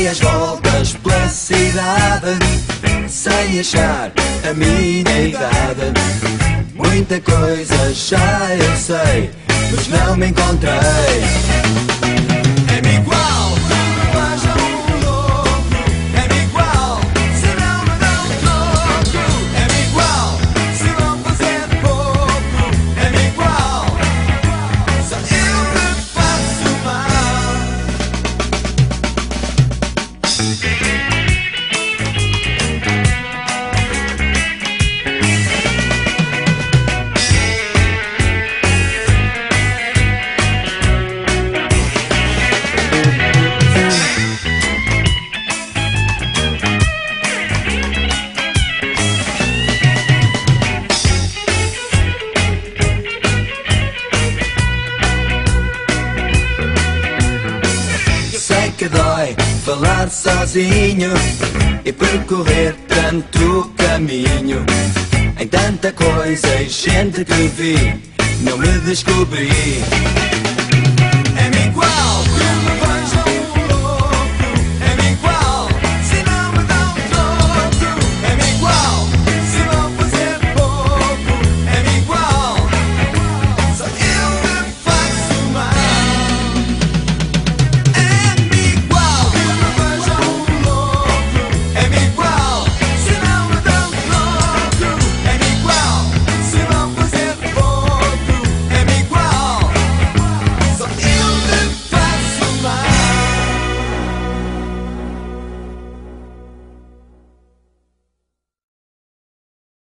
Dei as voltas pela cidade sem achar a minha idade. Muita coisa já eu sei, mas não me encontrei. É-me igual, não haja um louco. É-me igual, se não me dão troco. É-me igual, se vão fazer pouco. É-me igual, só eu me faço mal. Que dói falar sozinho e percorrer tanto caminho. Em tanta coisa e gente que vi, não me descobri.